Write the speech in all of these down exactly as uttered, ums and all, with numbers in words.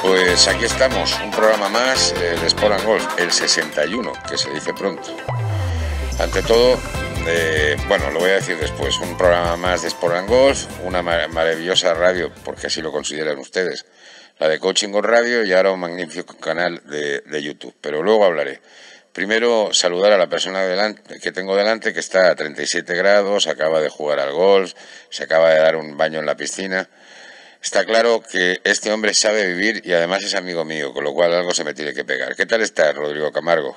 Pues aquí estamos, un programa más eh, de Sport and Golf, el sesenta y uno, que se dice pronto. Ante todo, eh, bueno, lo voy a decir después, un programa más de Sport and Golf, una mar maravillosa radio, porque así lo consideran ustedes, la de Coaching Golf Radio, y ahora un magnífico canal de, de YouTube, pero luego hablaré. Primero, saludar a la persona delante, que tengo delante, que está a treinta y siete grados, acaba de jugar al golf, se acaba de dar un baño en la piscina. Está claro que este hombre sabe vivir y además es amigo mío, con lo cual algo se me tiene que pegar. ¿Qué tal estás, Rodrigo Camargo?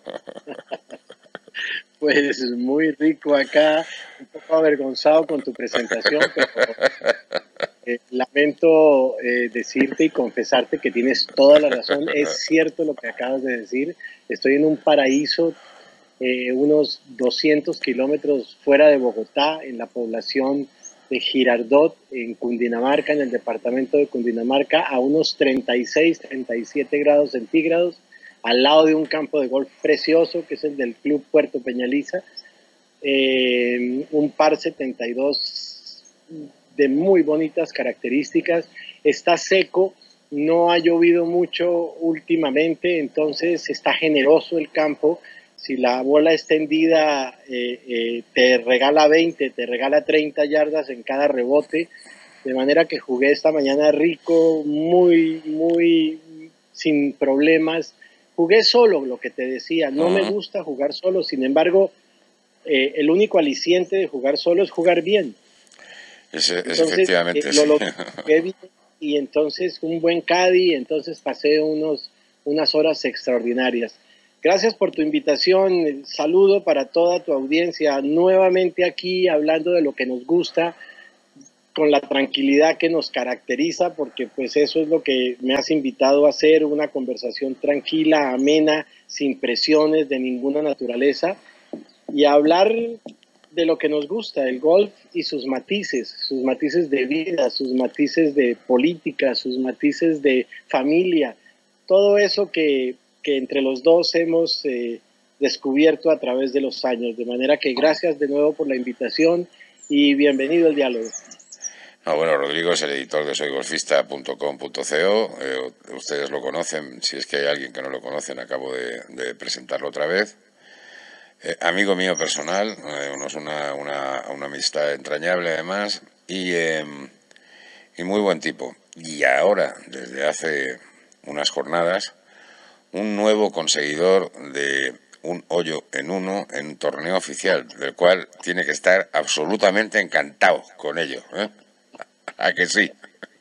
Pues muy rico acá, un poco avergonzado con tu presentación, pero eh, lamento eh, decirte y confesarte que tienes toda la razón. Es cierto lo que acabas de decir. Estoy en un paraíso, eh, unos doscientos kilómetros fuera de Bogotá, en la población de Girardot, en Cundinamarca, en el departamento de Cundinamarca, a unos treinta y seis, treinta y siete grados centígrados, al lado de un campo de golf precioso, que es el del Club Puerto Peñaliza, eh, un par setenta y dos de muy bonitas características. Está seco, no ha llovido mucho últimamente, entonces está generoso el campo. Si la bola extendida eh, eh, te regala veinte, te regala treinta yardas en cada rebote, de manera que jugué esta mañana rico, muy, muy sin problemas. Jugué solo, lo que te decía, no uh-huh. me gusta jugar solo, sin embargo, eh, el único aliciente de jugar solo es jugar bien. Es, es entonces, efectivamente, eh, lo, sí. lo jugué bien, y entonces un buen caddy, entonces pasé unos, unas horas extraordinarias. Gracias por tu invitación, saludo para toda tu audiencia, nuevamente aquí hablando de lo que nos gusta, con la tranquilidad que nos caracteriza, porque pues eso es lo que me has invitado a hacer, una conversación tranquila, amena, sin presiones de ninguna naturaleza, y hablar de lo que nos gusta, el golf y sus matices, sus matices de vida, sus matices de política, sus matices de familia, todo eso que, que entre los dos hemos eh, descubierto a través de los años, de manera que gracias de nuevo por la invitación y bienvenido al diálogo. No, bueno, Rodrigo es el editor de soy golfista punto com punto co, eh, ustedes lo conocen, si es que hay alguien que no lo conocen, acabo de, de presentarlo otra vez. Eh, amigo mío personal, eh, es una, una, una amistad entrañable además, y, eh, y muy buen tipo. Y ahora, desde hace unas jornadas, un nuevo conseguidor de un hoyo en uno en un torneo oficial, del cual tiene que estar absolutamente encantado con ello, ¿eh? ¿A que sí?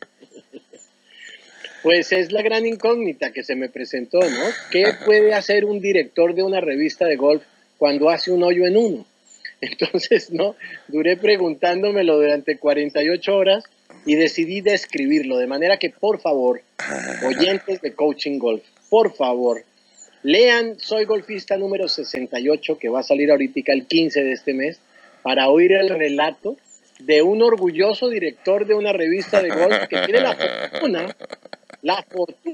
Pues es la gran incógnita que se me presentó, ¿no? ¿Qué puede hacer un director de una revista de golf cuando hace un hoyo en uno? Entonces, ¿no? Duré preguntándomelo durante cuarenta y ocho horas y decidí describirlo, de manera que, por favor, oyentes de Coaching Golf, por favor, lean Soy Golfista número sesenta y ocho, que va a salir ahorita el quince de este mes, para oír el relato de un orgulloso director de una revista de golf que tiene la fortuna, la fortuna.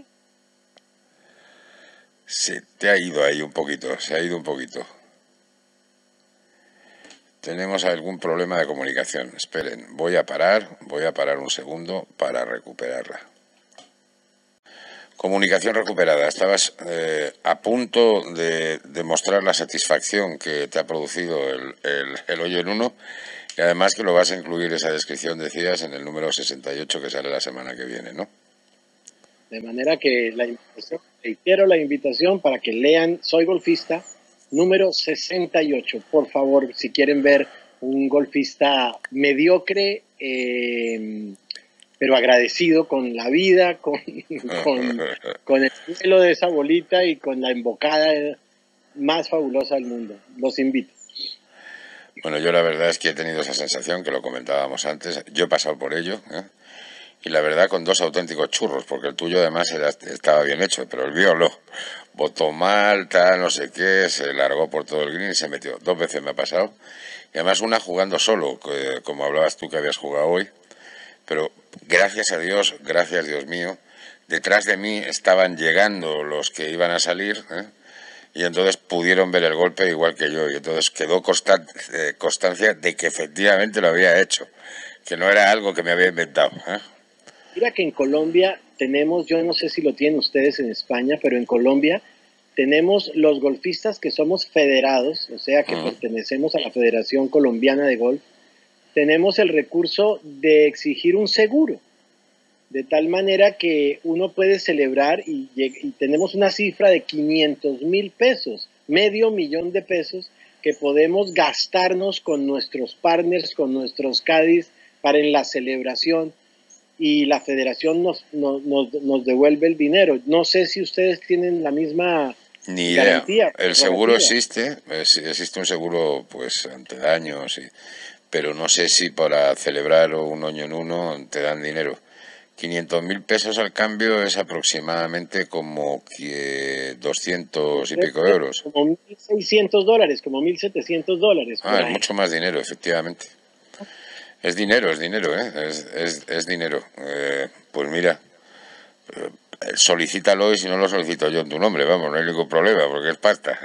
Se te ha ido ahí un poquito, se ha ido un poquito. Tenemos algún problema de comunicación. Esperen, voy a parar, voy a parar un segundo para recuperarla. Comunicación recuperada. Estabas eh, a punto de demostrar la satisfacción que te ha producido el, el, el hoyo en uno. Y además que lo vas a incluir esa descripción, decías, en el número sesenta y ocho que sale la semana que viene, ¿no? De manera que la invitación, reitero la invitación para que lean Soy Golfista número sesenta y ocho. Por favor, si quieren ver un golfista mediocre, eh, pero agradecido con la vida, con, con, con el cielo de esa bolita y con la embocada más fabulosa del mundo. Los invito. Bueno, yo la verdad es que he tenido esa sensación, que lo comentábamos antes, yo he pasado por ello, ¿eh? Y la verdad con dos auténticos churros, porque el tuyo además era, estaba bien hecho, pero el mío no, botó mal, tal, no sé qué, se largó por todo el green y se metió, dos veces me ha pasado, y además una jugando solo, que, como hablabas tú que habías jugado hoy, pero gracias a Dios, gracias Dios mío, detrás de mí estaban llegando los que iban a salir, ¿eh? Y entonces pudieron ver el golpe igual que yo, y entonces quedó constan eh, constancia de que efectivamente lo había hecho, que no era algo que me había inventado, ¿eh? Mira que en Colombia tenemos, yo no sé si lo tienen ustedes en España, pero en Colombia tenemos los golfistas que somos federados, o sea que Mm. pertenecemos a la Federación Colombiana de Golf, tenemos el recurso de exigir un seguro, de tal manera que uno puede celebrar y, y tenemos una cifra de quinientos mil pesos, medio millón de pesos, que podemos gastarnos con nuestros partners, con nuestros caddies, para en la celebración, y la federación nos, nos, nos, nos devuelve el dinero. No sé si ustedes tienen la misma Ni idea. garantía. El seguro existe, existe un seguro pues ante daños, y, pero no sé si para celebrar un año en uno te dan dinero. quinientos mil pesos al cambio es aproximadamente como que doscientos y pico euros. Como mil seiscientos dólares, como mil setecientos dólares. Ah, es mucho más dinero, efectivamente. Es dinero, es dinero, ¿eh? Es, es, es dinero. Eh, pues mira, eh, solicítalo y si no lo solicito yo en tu nombre, vamos, no hay ningún problema, porque es pasta.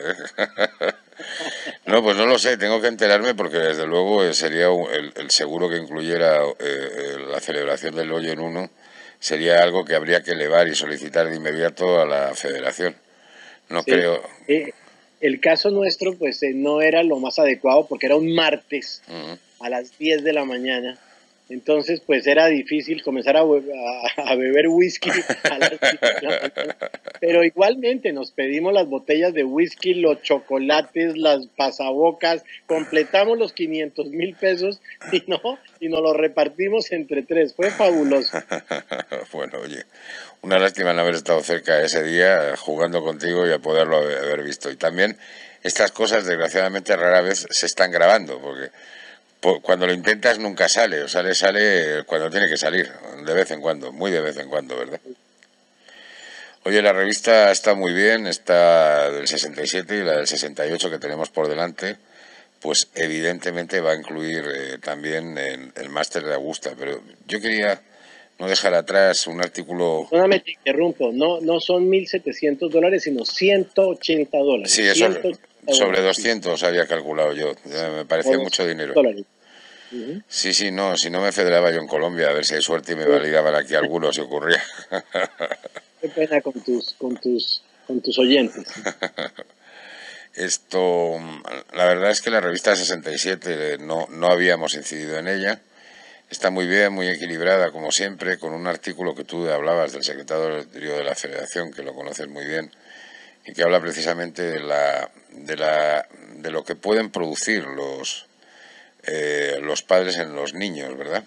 No, pues no lo sé, tengo que enterarme porque desde luego sería el, el seguro que incluyera eh, la celebración del hoyo en uno, sería algo que habría que elevar y solicitar de inmediato a la federación. No Sí. creo... Eh, el caso nuestro pues eh, no era lo más adecuado porque era un martes Uh-huh. a las diez de la mañana. Entonces, pues era difícil comenzar a, a, a beber whisky a las diez de la mañana. Pero igualmente nos pedimos las botellas de whisky, los chocolates, las pasabocas, completamos los quinientos mil pesos y no, y nos lo repartimos entre tres. Fue fabuloso. Bueno, oye, una lástima no haber estado cerca ese día jugando contigo y a poderlo haber visto. Y también estas cosas, desgraciadamente, rara vez se están grabando, porque cuando lo intentas nunca sale, o sale, sale cuando tiene que salir, de vez en cuando, muy de vez en cuando, ¿verdad? Oye, la revista está muy bien, está del sesenta y siete y la del sesenta y ocho que tenemos por delante, pues evidentemente va a incluir eh, también el, el máster de Augusta, pero yo quería no dejar atrás un artículo... Perdóname, te interrumpo, no, no son mil setecientos dólares, sino ciento ochenta dólares. Sí, eso sobre doscientos había calculado yo, me parecía mucho dinero. Dólares. Uh-huh. Sí, sí, no, si no me federaba yo en Colombia, a ver si hay suerte y me validaban aquí algunos, si ocurría. Qué pena con tus, con tus, con tus oyentes. Esto, la verdad es que la revista sesenta y siete no, no habíamos incidido en ella. Está muy bien, muy equilibrada, como siempre, con un artículo que tú hablabas del secretario de la Federación, que lo conoces muy bien, y que habla precisamente de la, de la, de lo que pueden producir los, eh, los padres en los niños, ¿verdad?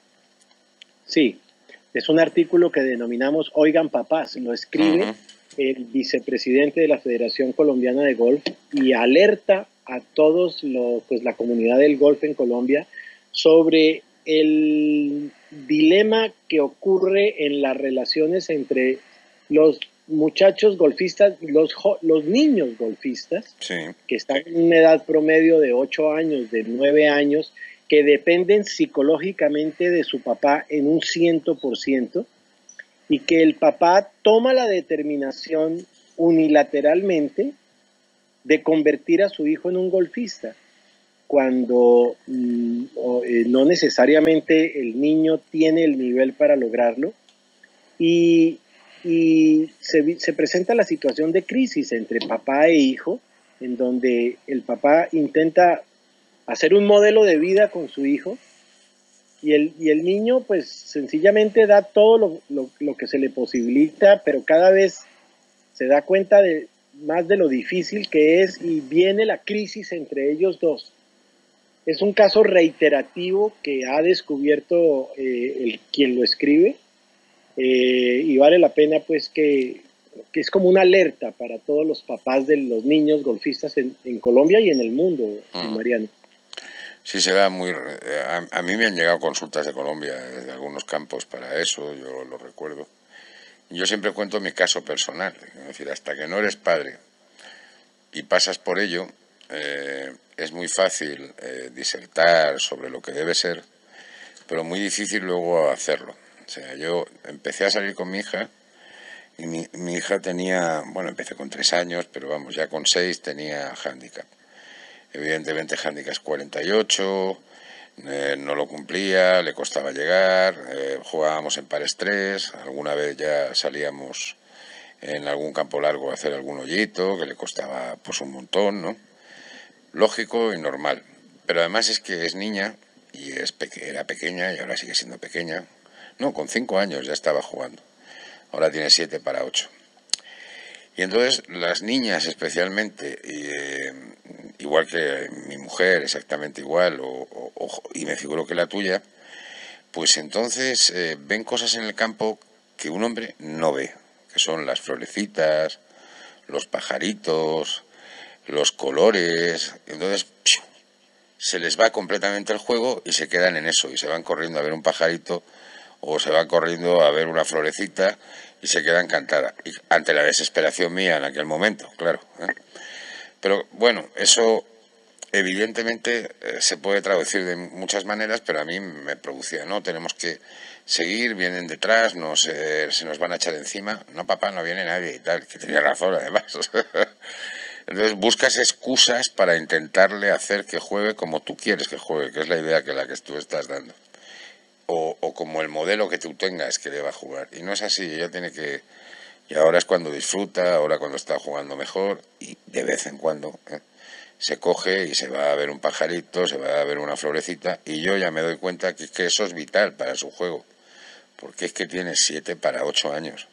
Sí, es un artículo que denominamos Oigan Papás, lo escribe Uh-huh. el vicepresidente de la Federación Colombiana de Golf y alerta a todos los, pues la comunidad del golf en Colombia sobre el dilema que ocurre en las relaciones entre los muchachos golfistas, los, los niños golfistas, sí, que están en una edad promedio de ocho años, de nueve años, que dependen psicológicamente de su papá en un ciento por ciento, y que el papá toma la determinación unilateralmente de convertir a su hijo en un golfista, cuando mmm, eh, no necesariamente el niño tiene el nivel para lograrlo, y, y se, se presenta la situación de crisis entre papá e hijo, en donde el papá intenta hacer un modelo de vida con su hijo, y el, y el niño pues sencillamente da todo lo, lo, lo que se le posibilita, pero cada vez se da cuenta de más de lo difícil que es y viene la crisis entre ellos dos. Es un caso reiterativo que ha descubierto eh, el, quien lo escribe, eh, y vale la pena pues que, que es como una alerta para todos los papás de los niños golfistas en, en Colombia y en el mundo, uh-huh. Mariano. Sí, se da muy... A, a mí me han llegado consultas de Colombia, de algunos campos para eso, yo lo recuerdo. Yo siempre cuento mi caso personal, es decir, hasta que no eres padre y pasas por ello, eh, es muy fácil eh, disertar sobre lo que debe ser, pero muy difícil luego hacerlo. O sea, yo empecé a salir con mi hija y mi, mi hija tenía, bueno, empecé con tres años, pero vamos, ya con seis tenía hándicap. Evidentemente hándicap cuarenta y ocho, Eh, no lo cumplía, le costaba llegar, eh, jugábamos en pares tres, alguna vez ya salíamos en algún campo largo a hacer algún hoyito, que le costaba pues un montón, ¿no? Lógico y normal. Pero además es que es niña y es peque era pequeña y ahora sigue siendo pequeña. No, con cinco años ya estaba jugando. Ahora tiene siete para ocho. Y entonces las niñas especialmente, y, eh, igual que mi mujer, exactamente igual, o, o, y me figuro que la tuya, pues entonces eh, ven cosas en el campo que un hombre no ve, que son las florecitas, los pajaritos, los colores. Entonces ¡piu!, se les va completamente el juego y se quedan en eso, y se van corriendo a ver un pajarito o se van corriendo a ver una florecita y se quedan encantadas, y ante la desesperación mía en aquel momento, claro, ¿eh? Pero bueno, eso evidentemente eh, se puede traducir de muchas maneras, pero a mí me producía, no, tenemos que seguir, vienen detrás, nos, eh, se nos van a echar encima, no papá, no viene nadie y tal, que tenía razón además. Entonces buscas excusas para intentarle hacer que juegue como tú quieres que juegue, que es la idea que la que tú estás dando. O, o como el modelo que tú tengas que deba jugar. Y no es así, ella tiene que... Y ahora es cuando disfruta, ahora cuando está jugando mejor, y de vez en cuando ¿eh? se coge y se va a ver un pajarito, se va a ver una florecita, y yo ya me doy cuenta que, que eso es vital para su juego, porque es que tiene siete para ocho años.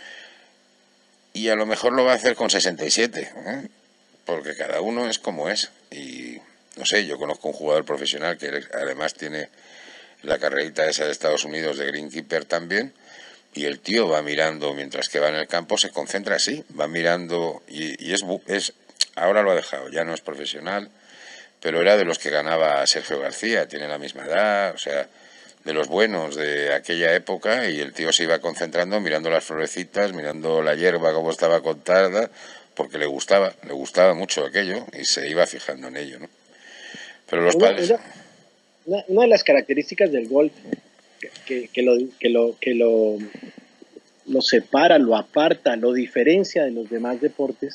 Y a lo mejor lo va a hacer con sesenta y siete, ¿eh? Porque cada uno es como es. Y no sé, yo conozco un jugador profesional que además tiene la carrerita esa de Estados Unidos de greenkeeper también, y el tío va mirando mientras que va en el campo, se concentra así, va mirando, y, y es, es, ahora lo ha dejado, ya no es profesional, pero era de los que ganaba Sergio García, tiene la misma edad, o sea, de los buenos de aquella época, y el tío se iba concentrando mirando las florecitas, mirando la hierba como estaba contada, porque le gustaba, le gustaba mucho aquello, y se iba fijando en ello, ¿no? Pero los Una, padres... una, una, una de las características del golf que, que, que, lo, que, lo, que lo, lo separa, lo aparta, lo diferencia de los demás deportes,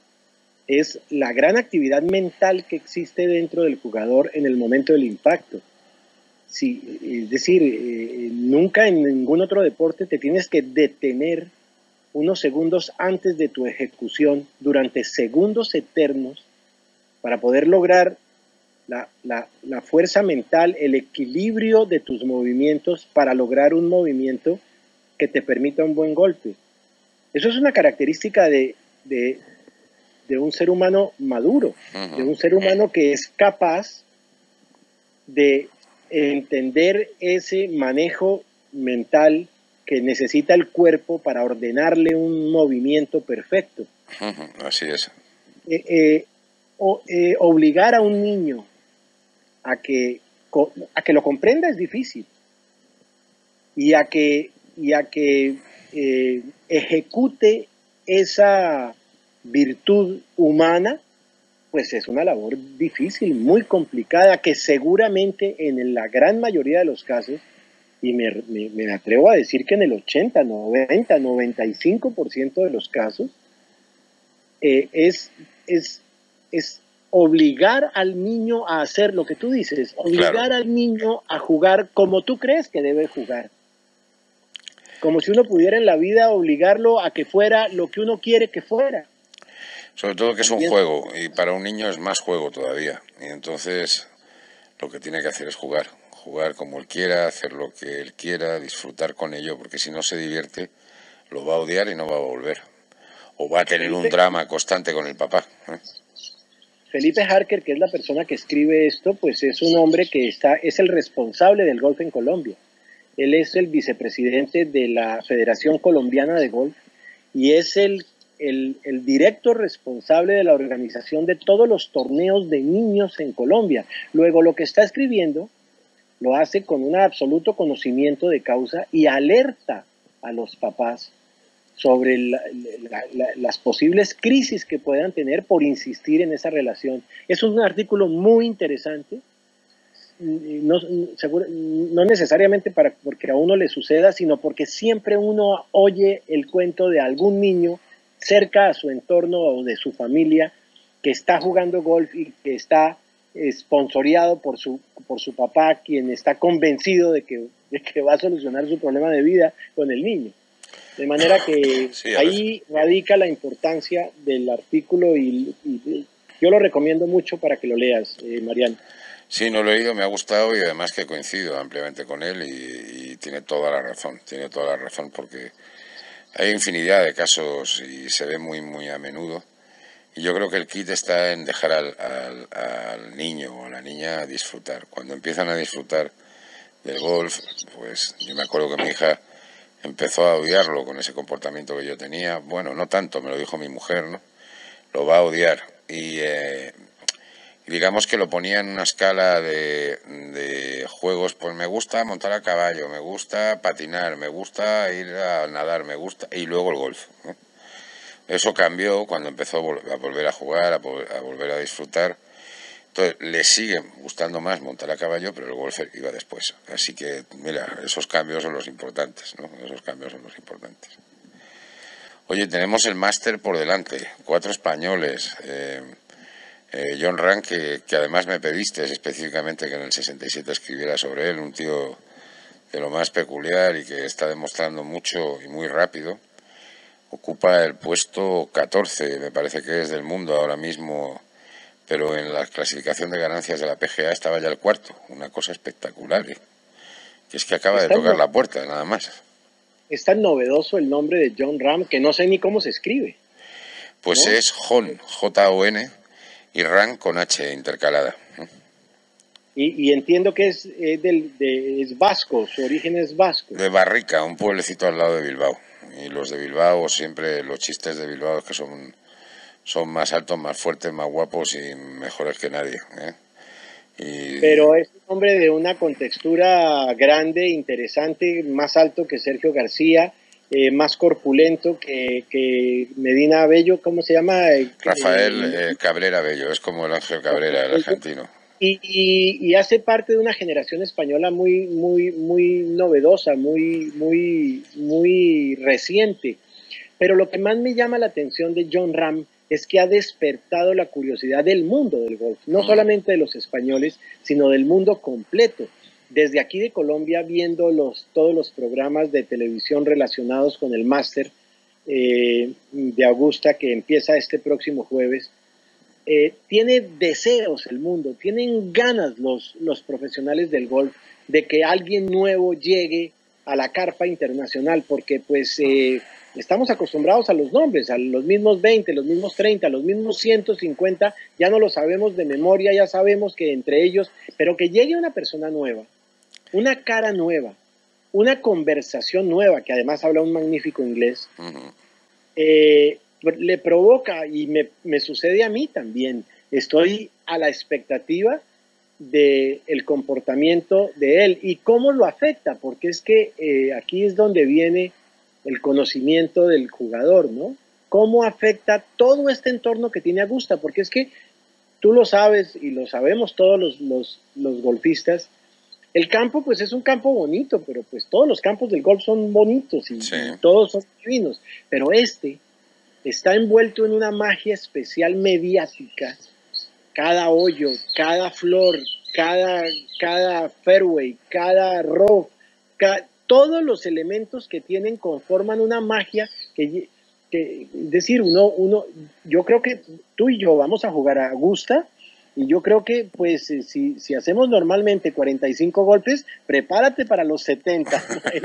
es la gran actividad mental que existe dentro del jugador en el momento del impacto. Sí, es decir, eh, nunca en ningún otro deporte te tienes que detener unos segundos antes de tu ejecución, durante segundos eternos, para poder lograr la, la, la fuerza mental, el equilibrio de tus movimientos para lograr un movimiento que te permita un buen golpe. Eso es una característica de, de, de un ser humano maduro, de un ser humano que es capaz de entender ese manejo mental que necesita el cuerpo para ordenarle un movimiento perfecto. Así es. Eh, eh, o, eh, obligar a un niño a que, a que lo comprenda es difícil, y a que, y a que eh, ejecute esa virtud humana, pues es una labor difícil, muy complicada, que seguramente en la gran mayoría de los casos, y me, me, me atrevo a decir que en el ochenta, noventa, noventa y cinco por ciento de los casos, eh, es, es, es obligar al niño a hacer lo que tú dices, obligar claro. al niño a jugar como tú crees que debe jugar. Como si uno pudiera en la vida obligarlo a que fuera lo que uno quiere que fuera. Sobre todo que es un juego, y para un niño es más juego todavía. Y entonces lo que tiene que hacer es jugar. Jugar como él quiera, hacer lo que él quiera, disfrutar con ello, porque si no se divierte, lo va a odiar y no va a volver. O va a tener un drama constante con el papá, ¿eh? Felipe Harker, que es la persona que escribe esto, pues es un hombre que está, es el responsable del golf en Colombia. Él es el vicepresidente de la Federación Colombiana de Golf y es el, el, el directo responsable de la organización de todos los torneos de niños en Colombia. Luego, lo que está escribiendo lo hace con un absoluto conocimiento de causa y alerta a los papás sobre la, la, la, las posibles crisis que puedan tener por insistir en esa relación. Es un artículo muy interesante, no, seguro, no necesariamente para, porque a uno le suceda, sino porque siempre uno oye el cuento de algún niño cerca a su entorno o de su familia que está jugando golf y que está esponsoreado por su, por su papá, quien está convencido de que, de que va a solucionar su problema de vida con el niño. De manera que Sí, a veces. ahí radica la importancia del artículo y, y yo lo recomiendo mucho para que lo leas, eh, Mariano. Sí, no lo he leído, me ha gustado y además que coincido ampliamente con él y, y tiene toda la razón, tiene toda la razón porque hay infinidad de casos y se ve muy, muy a menudo. Y yo creo que el kit está en dejar al, al, al niño o a la niña disfrutar. Cuando empiezan a disfrutar del golf, pues yo me acuerdo que mi hija empezó a odiarlo con ese comportamiento que yo tenía. Bueno, no tanto, me lo dijo mi mujer, ¿no? Lo va a odiar. Y eh, digamos que lo ponía en una escala de, de juegos, pues me gusta montar a caballo, me gusta patinar, me gusta ir a nadar, me gusta... y luego el golf, ¿no? Eso cambió cuando empezó a volver a jugar, a volver a disfrutar. Entonces, le sigue gustando más montar a caballo, pero el golf iba después. Así que, mira, esos cambios son los importantes, ¿no? Esos cambios son los importantes. Oye, tenemos el máster por delante, cuatro españoles. Eh, eh, Jon Rahm, que, que además me pediste específicamente que en el sesenta y siete escribiera sobre él, un tío de lo más peculiar y que está demostrando mucho y muy rápido. Ocupa el puesto catorce, me parece que es del mundo ahora mismo, pero en la clasificación de ganancias de la P G A estaba ya el cuarto, una cosa espectacular, ¿eh? Que es que acaba de tocar la puerta, nada más. Es tan novedoso el nombre de Jon Rahm que no sé ni cómo se escribe. Pues ¿no? Es Jon, J O N, y Rahm con H intercalada. Y, y entiendo que es, es, del, de, es vasco, su origen es vasco. De Barrica, un pueblecito al lado de Bilbao. Y los de Bilbao, siempre los chistes de Bilbao es que son, son más altos, más fuertes, más guapos y mejores que nadie, ¿eh? Y... Pero es un hombre de una contextura grande, interesante, más alto que Sergio García, eh, más corpulento que, que Medina Bello, ¿cómo se llama? Rafael eh, Cabrera Bello, es como el Ángel Cabrera, el argentino. Y, y, y hace parte de una generación española muy, muy, muy novedosa, muy, muy, muy reciente. Pero lo que más me llama la atención de Jon Rahm es que ha despertado la curiosidad del mundo del golf, no solamente de los españoles, sino del mundo completo. Desde aquí de Colombia, viendo los, todos los programas de televisión relacionados con el máster eh, de Augusta, que empieza este próximo jueves, eh, tiene deseos el mundo, tienen ganas los, los profesionales del golf de que alguien nuevo llegue a la carpa internacional, porque pues eh, estamos acostumbrados a los nombres, a los mismos veinte, los mismos treinta, los mismos ciento cincuenta, ya no lo sabemos de memoria, ya sabemos que entre ellos, pero que llegue una persona nueva, una cara nueva, una conversación nueva, que además habla un magnífico inglés, uh-huh. eh, le provoca, y me, me sucede a mí también, estoy a la expectativa del comportamiento de él y cómo lo afecta, porque es que eh, aquí es donde viene el conocimiento del jugador, ¿no? Cómo afecta todo este entorno que tiene Augusta, porque es que tú lo sabes y lo sabemos todos los, los, los golfistas, el campo pues es un campo bonito, pero pues todos los campos del golf son bonitos y, sí. y todos son divinos, pero este está envuelto en una magia especial mediática. Cada hoyo, cada flor, cada, cada fairway, cada rough, cada, todos los elementos que tienen conforman una magia que, que es decir, uno, uno, yo creo que tú y yo vamos a jugar a Augusta y yo creo que pues si, si hacemos normalmente cuarenta y cinco golpes, prepárate para los setenta.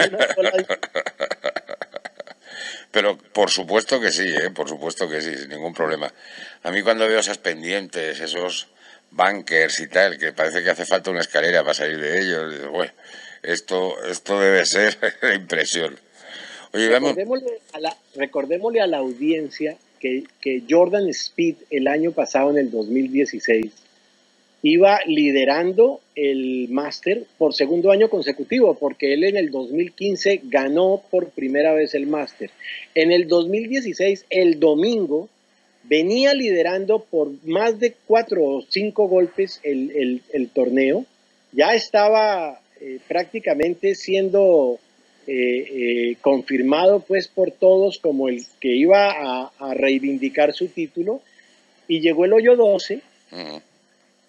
Pero por supuesto que sí, ¿eh? Por supuesto que sí, sin ningún problema. A mí cuando veo esas pendientes, esos bunkers y tal, que parece que hace falta una escalera para salir de ellos, digo, bueno, esto, esto debe ser impresión. Oye, recordémosle, a la, recordémosle a la audiencia que, que Jordan Spieth el año pasado, en el dos mil dieciséis, iba liderando el Máster por segundo año consecutivo, porque él en el dos mil quince ganó por primera vez el Máster. En el dos mil dieciséis, el domingo, venía liderando por más de cuatro o cinco golpes el, el, el torneo. Ya estaba eh, prácticamente siendo eh, eh, confirmado pues por todos como el que iba a, a reivindicar su título. Y llegó el hoyo doce. Uh-huh.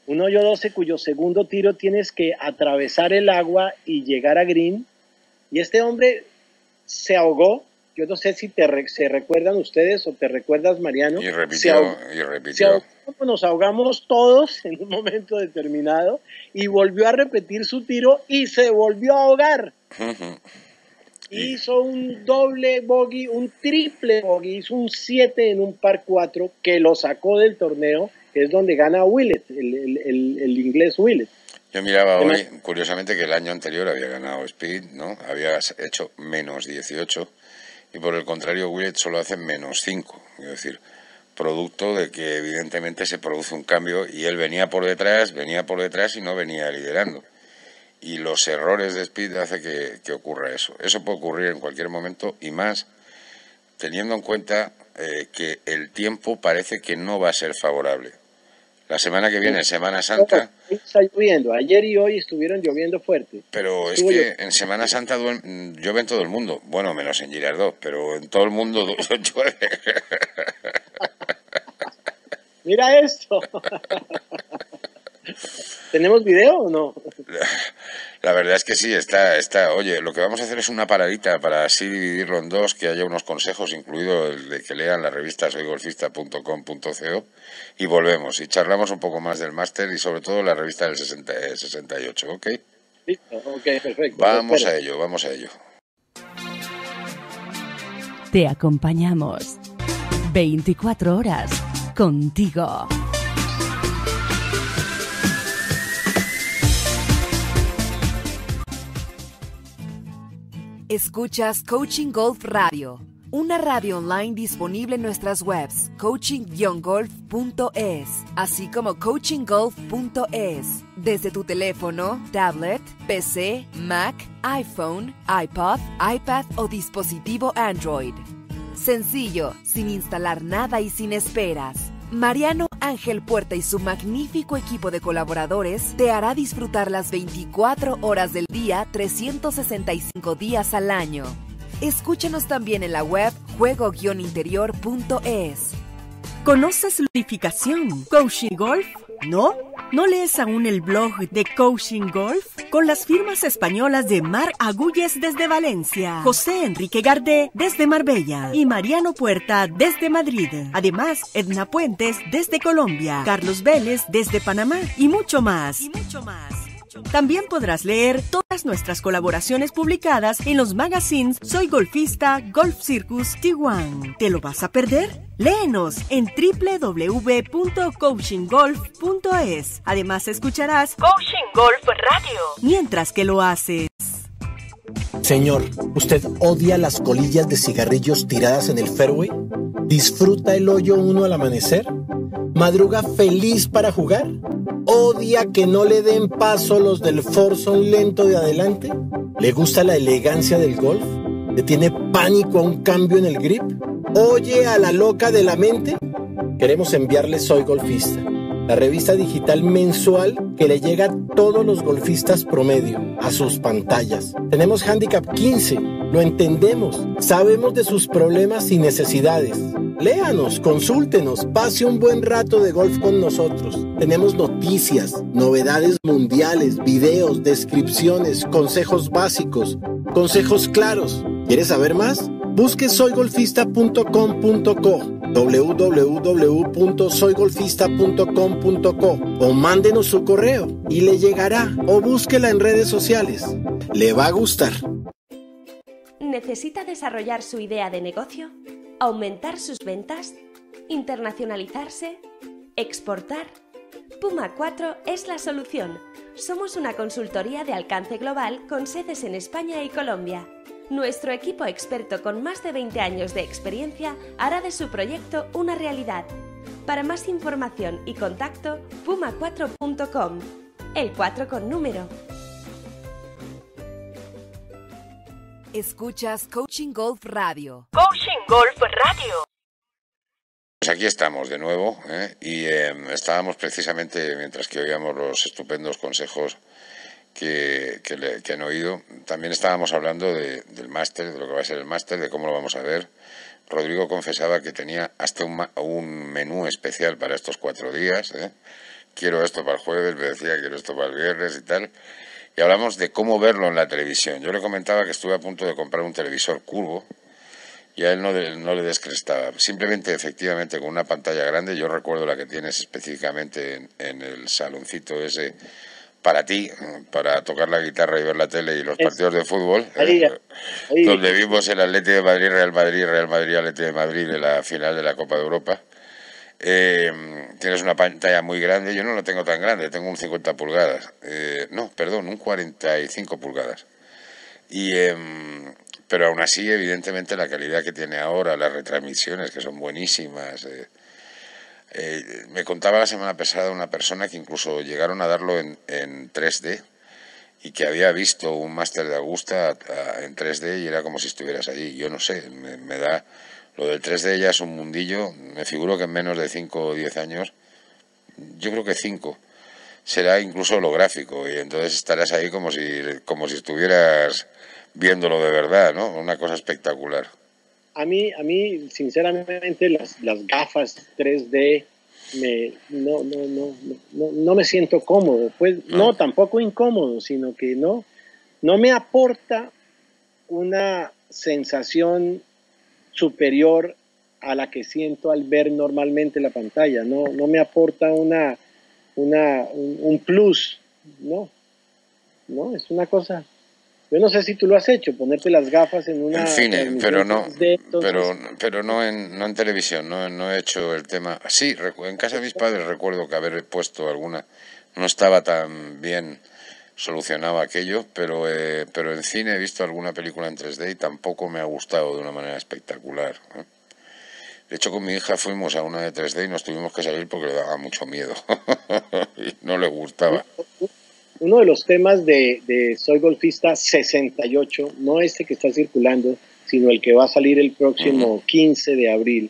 Un hoyo doce cuyo segundo tiro tienes que atravesar el agua y llegar a green. Y este hombre se ahogó. Yo no sé si te re se recuerdan ustedes o te recuerdas, Mariano. Y repitió, se ahogó, y repitió. Se ahogó, nos ahogamos todos en un momento determinado y volvió a repetir su tiro y se volvió a ahogar. Uh-huh. Y... Hizo un doble bogey, un triple bogey, hizo un siete en un par cuatro que lo sacó del torneo, que es donde gana Willett, el, el, el, el inglés Willett. Yo miraba hoy, curiosamente, que el año anterior había ganado Speed, ¿no? Había hecho menos dieciocho y por el contrario Willett solo hace menos cinco. Es decir, producto de que evidentemente se produce un cambio y él venía por detrás, venía por detrás y no venía liderando. Y los errores de Speed hace que, que ocurra eso. Eso puede ocurrir en cualquier momento y más teniendo en cuenta eh, que el tiempo parece que no va a ser favorable. La semana que viene, Semana Santa... Está lloviendo. Ayer y hoy estuvieron lloviendo fuerte. Pero es Estuvo que lloviendo. en Semana Santa llueve en todo el mundo. Bueno, menos en Girardot, pero en todo el mundo llueve. Mira esto. ¿Tenemos video o no? La verdad es que sí, está, está. Oye, lo que vamos a hacer es una paradita para así dividirlo en dos, que haya unos consejos, incluido el de que lean la revista soy golfista punto com punto co, y volvemos y charlamos un poco más del máster y sobre todo la revista del sesenta, sesenta y ocho, ¿ok? Listo, ok, perfecto. Vamos a ello, vamos a ello. Te acompañamos veinticuatro horas contigo. Escuchas Coaching Golf Radio, una radio online disponible en nuestras webs coaching guion golf punto es, así como coaching golf punto es, desde tu teléfono, tablet, P C, Mac, iPhone, iPod, iPad o dispositivo Android. Sencillo, sin instalar nada y sin esperas. Mariano Ángel Puerta y su magnífico equipo de colaboradores te hará disfrutar las veinticuatro horas del día, trescientos sesenta y cinco días al año. Escúchanos también en la web juego guion interior punto es. ¿Conoces Ludificación? ¿Coaching Golf? ¿No? ¿No lees aún el blog de Coaching Golf? Con las firmas españolas de Mar Agulles desde Valencia, José Enrique Gardé desde Marbella y Mariano Puerta desde Madrid. Además, Edna Puentes desde Colombia, Carlos Vélez desde Panamá y mucho más. Y mucho más. También podrás leer todas nuestras colaboraciones publicadas en los magazines Soy Golfista, Golf Circus, Tijuana. ¿Te lo vas a perder? Léenos en doble u doble u doble u punto coaching golf punto es. Además escucharás Coaching Golf Radio mientras que lo haces. Señor, ¿usted odia las colillas de cigarrillos tiradas en el fairway? ¿Disfruta el hoyo uno al amanecer? ¿Madruga feliz para jugar? ¿Odia que no le den paso los del foursome lento de adelante? ¿Le gusta la elegancia del golf? ¿Le tiene pánico a un cambio en el grip? ¿Oye a la loca de la mente? Queremos enviarle Soy Golfista, la revista digital mensual que le llega a todos los golfistas promedio, a sus pantallas. Tenemos Handicap quince, lo entendemos, sabemos de sus problemas y necesidades. Léanos, consúltenos, pase un buen rato de golf con nosotros. Tenemos noticias, novedades mundiales, videos, descripciones, consejos básicos, consejos claros. ¿Quieres saber más? Busque soy golfista punto com punto co, doble u doble u doble u punto soy golfista punto com punto co o mándenos su correo y le llegará o búsquela en redes sociales. Le va a gustar. ¿Necesita desarrollar su idea de negocio? ¿Aumentar sus ventas? ¿Internacionalizarse? ¿Exportar? Puma cuatro es la solución. Somos una consultoría de alcance global con sedes en España y Colombia. Nuestro equipo experto con más de veinte años de experiencia hará de su proyecto una realidad. Para más información y contacto, puma cuatro punto com. El cuatro con número. Escuchas Coaching Golf Radio. Coaching Golf Radio. Pues aquí estamos de nuevo, ¿eh? y eh, estábamos precisamente, mientras que oíamos los estupendos consejos que, que, le, que han oído, también estábamos hablando de, del máster, de lo que va a ser el máster, de cómo lo vamos a ver. Rodrigo confesaba que tenía hasta un, un menú especial para estos cuatro días, ¿eh? quiero esto para el jueves, me decía quiero esto para el viernes y tal. Y hablamos de cómo verlo en la televisión. Yo le comentaba que estuve a punto de comprar un televisor curvo y a él no le, no le descrestaba. Simplemente, efectivamente, con una pantalla grande, yo recuerdo la que tienes específicamente en, en el saloncito ese para ti, para tocar la guitarra y ver la tele y los es, partidos de fútbol, ahí, eh, ahí. donde vimos el Atlético de Madrid, Real Madrid, Real Madrid, Atlético de Madrid en la final de la Copa de Europa. Eh, tienes una pantalla muy grande, yo no la tengo tan grande, tengo un cincuenta pulgadas, eh, no, perdón, un cuarenta y cinco pulgadas. Y, eh, pero aún así, evidentemente, la calidad que tiene ahora, las retransmisiones, que son buenísimas. Eh, eh, me contaba la semana pasada una persona que incluso llegaron a darlo en, en tres D y que había visto un máster de Augusta a, a, en tres D y era como si estuvieras allí. Yo no sé, me, me da... Lo del tres D ya es un mundillo, me figuro que en menos de cinco o diez años, yo creo que cinco, será incluso holográfico y entonces estarás ahí como si, como si estuvieras viéndolo de verdad, ¿no? Una cosa espectacular. A mí, a mí sinceramente, las, las gafas tres D me, no, no, no, no, no me siento cómodo. Pues no. no, tampoco incómodo, sino que no, no me aporta una sensación superior a la que siento al ver normalmente la pantalla. No, no me aporta una, una, un, un plus, no, no, es una cosa. Yo no sé si tú lo has hecho, ponerte las gafas en una... En cine, pero no, de, entonces... pero, pero no, en, no en televisión, no, no he hecho el tema... Sí, en casa de mis padres recuerdo que haber puesto alguna, no estaba tan bien solucionado aquello, pero, eh, pero en cine he visto alguna película en tres D y tampoco me ha gustado de una manera espectacular, ¿eh? De hecho, con mi hija fuimos a una de tres D y nos tuvimos que salir porque le daba mucho miedo y no le gustaba. Uno de los temas de, de Soy Golfista sesenta y ocho, no este que está circulando, sino el que va a salir el próximo uh-huh. quince de abril,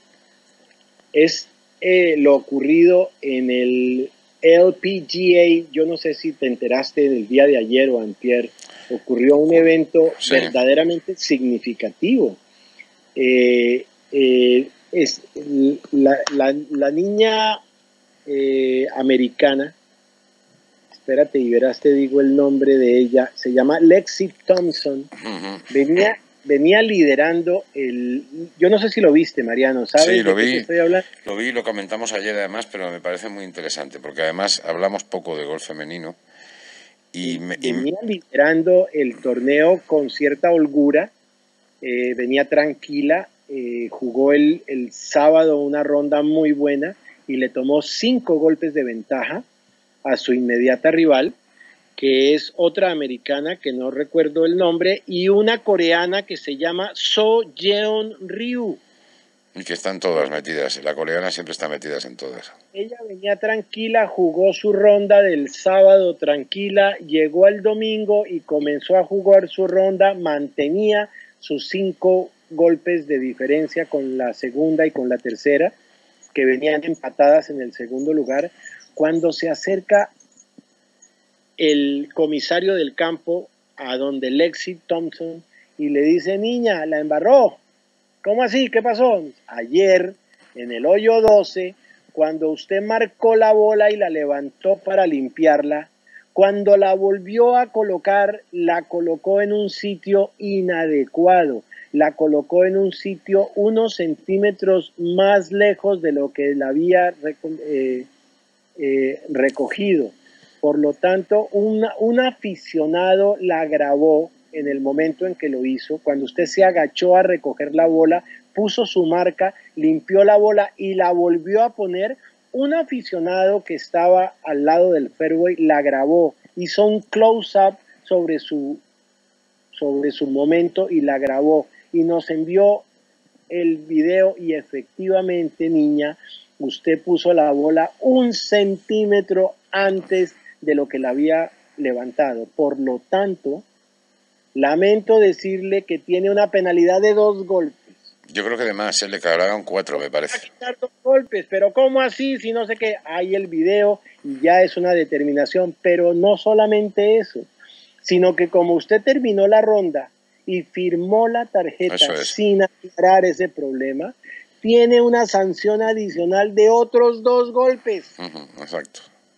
es eh, lo ocurrido en el L P G A. Yo no sé si te enteraste del día de ayer o antier, ocurrió un evento sí. verdaderamente significativo. Eh, eh, es la, la, la niña eh, americana, espérate y verás, te digo el nombre de ella, se llama Lexi Thompson, uh-huh. venía, venía liderando el, yo no sé si lo viste, Mariano, ¿sabes? Sí, lo de vi, qué estoy hablando? Lo vi, lo comentamos ayer además, pero me parece muy interesante, porque además hablamos poco de golf femenino. Y, me, y... Venía liderando el torneo con cierta holgura, eh, venía tranquila, eh, jugó el, el sábado una ronda muy buena y le tomó cinco golpes de ventaja a su inmediata rival, que es otra americana que no recuerdo el nombre, y una coreana que se llama So Yeon Ryu. Y que están todas metidas, la coreana siempre está metida en todas. Ella venía tranquila, jugó su ronda del sábado tranquila, llegó al domingo y comenzó a jugar su ronda, mantenía sus cinco golpes de diferencia con la segunda y con la tercera, que venían empatadas en el segundo lugar. Cuando se acerca el comisario del campo a donde Lexi Thompson y le dice, niña, la embarró. ¿Cómo así? ¿Qué pasó? Ayer, en el hoyo doce, cuando usted marcó la bola y la levantó para limpiarla, cuando la volvió a colocar, la colocó en un sitio inadecuado. La colocó en un sitio unos centímetros más lejos de lo que la había eh, eh, recogido. Por lo tanto, una, un aficionado la grabó en el momento en que lo hizo. Cuando usted se agachó a recoger la bola, puso su marca, limpió la bola y la volvió a poner. Un aficionado que estaba al lado del fairway la grabó, hizo un close-up sobre su, sobre su momento y la grabó. Y nos envió el video y efectivamente, niña, usted puso la bola un centímetro antes de lo que la había levantado. Por lo tanto, lamento decirle que tiene una penalidad de dos golpes. Yo creo que además se le cargaron cuatro, me parece. Dos golpes, pero ¿cómo así? Si no sé qué, hay el video y ya es una determinación. Pero no solamente eso, sino que como usted terminó la ronda y firmó la tarjeta sin aclarar ese problema, tiene una sanción adicional de otros dos golpes. Uh-huh, exacto.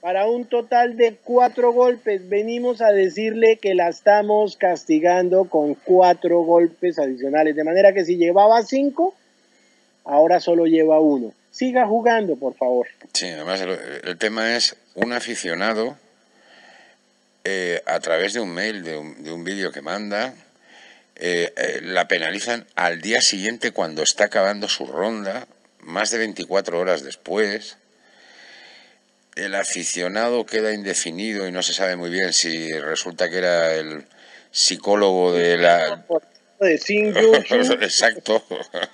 para un total de cuatro golpes. Venimos a decirle que la estamos castigando con cuatro golpes adicionales, de manera que si llevaba cinco, ahora solo lleva uno. Siga jugando, por favor. Sí, además el, el tema es un aficionado eh, a través de un mail, de un, de un vídeo que manda, eh, eh, la penalizan al día siguiente cuando está acabando su ronda, más de veinticuatro horas después. El aficionado queda indefinido y no se sabe muy bien si resulta que era el psicólogo de la... de Exacto.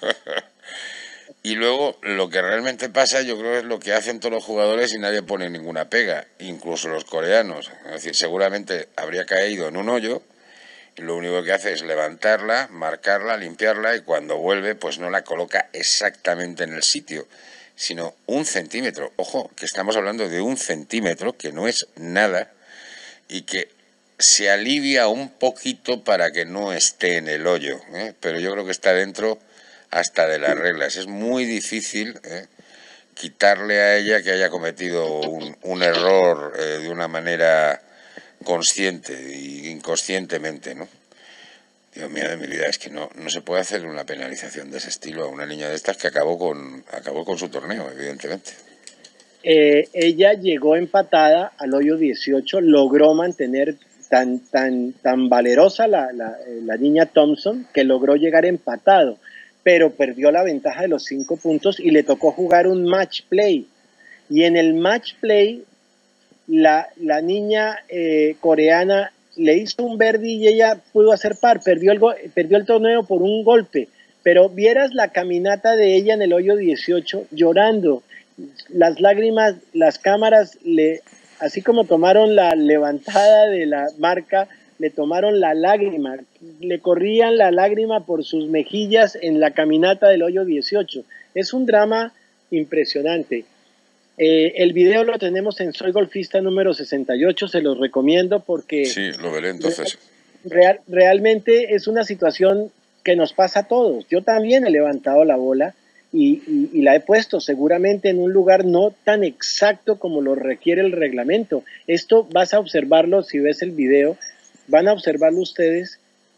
Y luego lo que realmente pasa, yo creo, es lo que hacen todos los jugadores y nadie pone ninguna pega, incluso los coreanos. Es decir, seguramente habría caído en un hoyo y lo único que hace es levantarla, marcarla, limpiarla y cuando vuelve pues no la coloca exactamente en el sitio, sino un centímetro. Ojo, que estamos hablando de un centímetro, que no es nada, y que se alivia un poquito para que no esté en el hoyo, ¿eh? Pero yo creo que está dentro hasta de las reglas. Es muy difícil ¿eh? quitarle a ella que haya cometido un, un error eh, de una manera consciente e inconscientemente, ¿no? Dios mío de mi vida, es que no, no se puede hacer una penalización de ese estilo a una niña de estas que acabó con, acabó con su torneo, evidentemente. Eh, ella llegó empatada al hoyo dieciocho, logró mantener tan, tan, tan valerosa la, la, la niña Thompson que logró llegar empatado, pero perdió la ventaja de los cinco puntos y le tocó jugar un match play. Y en el match play, la, la niña eh, coreana le hizo un birdie y ella pudo hacer par, perdió el, perdió el torneo por un golpe, pero vieras la caminata de ella en el hoyo dieciocho llorando, las lágrimas, las cámaras, le, así como tomaron la levantada de la marca, le tomaron la lágrima, le corrían la lágrima por sus mejillas en la caminata del hoyo dieciocho. Es un drama impresionante. Eh, el video lo tenemos en Soy Golfista número sesenta y ocho, se los recomiendo porque... Sí, lo veré entonces. Real, realmente es una situación que nos pasa a todos. Yo también he levantado la bola y, y, y la he puesto seguramente en un lugar no tan exacto como lo requiere el reglamento. Esto vas a observarlo si ves el video, van a observarlo ustedes.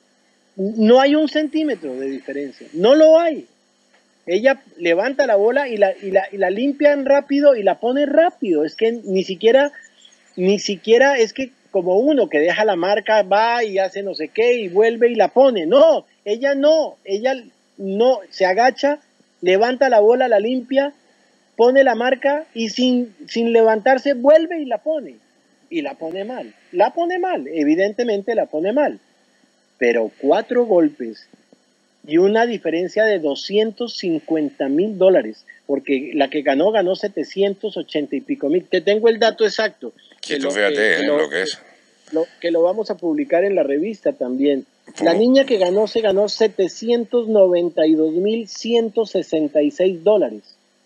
No hay un centímetro de diferencia, no lo hay. Ella levanta la bola y la, y la, y la limpian rápido y la pone rápido. Es que ni siquiera, ni siquiera es que como uno que deja la marca, va y hace no sé qué y vuelve y la pone. No, ella no, ella no, se agacha, levanta la bola, la limpia, pone la marca y sin, sin levantarse vuelve y la pone. Y la pone mal, la pone mal, evidentemente la pone mal. Pero cuatro golpes y una diferencia de doscientos cincuenta mil dólares, porque la que ganó, ganó setecientos ochenta y pico mil. Te tengo el dato exacto. Que tú fíjate que, que, eh, lo, lo que es. Lo, que lo vamos a publicar en la revista también. La niña que ganó se ganó setecientos noventa y dos mil ciento sesenta y seis dólares.